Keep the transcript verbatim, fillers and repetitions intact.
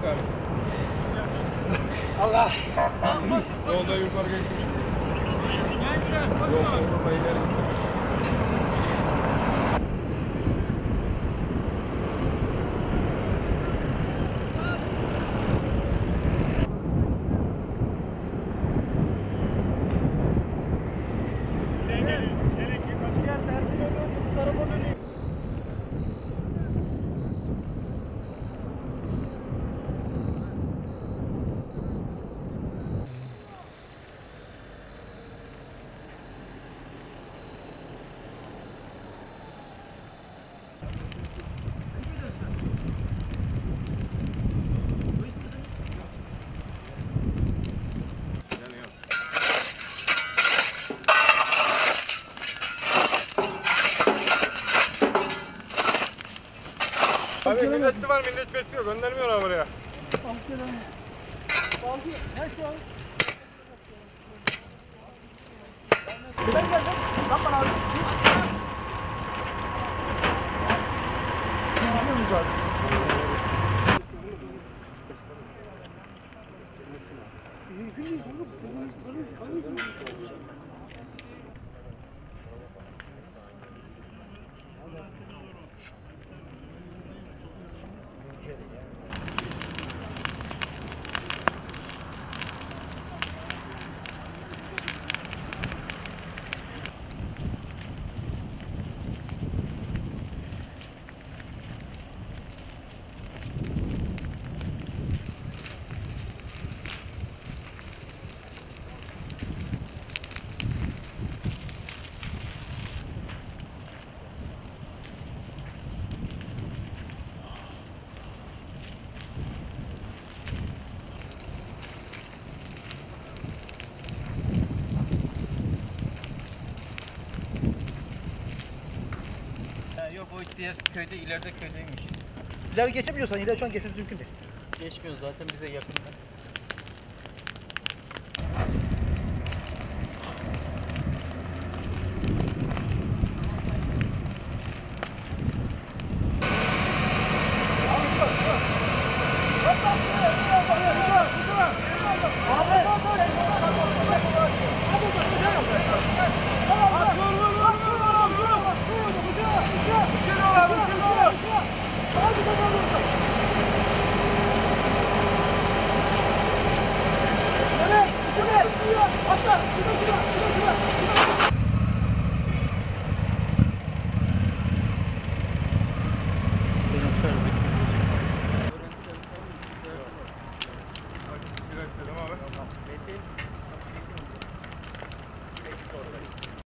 galiba. Allah! Yolda yukarı geçmiş. Yolda yukarı ileri. Abi milletli var, millet bekliyor. Göndermiyorlar buraya. Gel gel. Yapma abi. Gidiyoruz abi. Yok o diğer köyde ileride köydeymiş. İleri geçemiyorsan ileri şu an geçmemiz mümkün değil. Geçmiyor zaten bize yakın.